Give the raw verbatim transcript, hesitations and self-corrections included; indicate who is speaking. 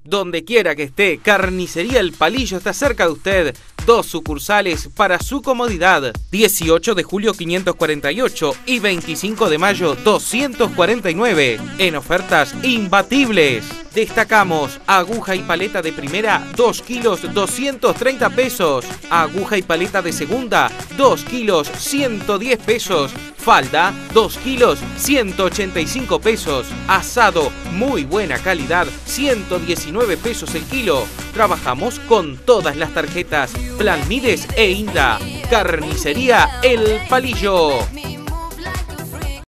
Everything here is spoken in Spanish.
Speaker 1: Donde quiera que esté, Carnicería El Palillo está cerca de usted. Dos sucursales para su comodidad. dieciocho de julio quinientos cuarenta y ocho y veinticinco de mayo doscientos cuarenta y nueve. En ofertas imbatibles. Destacamos aguja y paleta de primera, dos kilos doscientos treinta pesos. Aguja y paleta de segunda, dos kilos ciento diez pesos. Falda, dos kilos ciento ochenta y cinco pesos. Asado, muy buena calidad, ciento diecinueve pesos el kilo. Trabajamos con todas las tarjetas Plan Mides e Inda. Carnicería El Palillo.